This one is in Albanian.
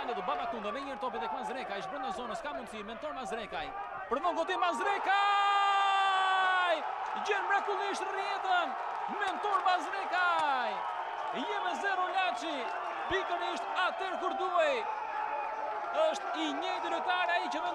falë do Babatunda me njërë topi dhe Mazrekaj, shbrënda zonës, ka mundësi, mentor Mazrekaj, përvon goti Mazrekaj, gjenë mrekullisht rrjetën, mentor Mazrekaj, jeme 0 Laçi, pikërisht atër kur duhej, është i njëjtë lojtar ai që